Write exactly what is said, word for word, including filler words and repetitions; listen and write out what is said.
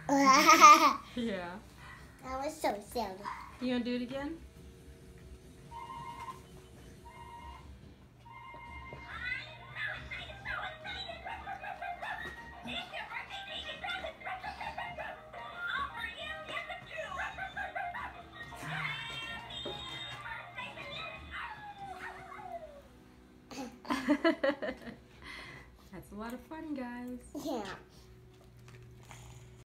Yeah. That was so silly. You gonna do it again? That's a lot of fun, guys. Yeah.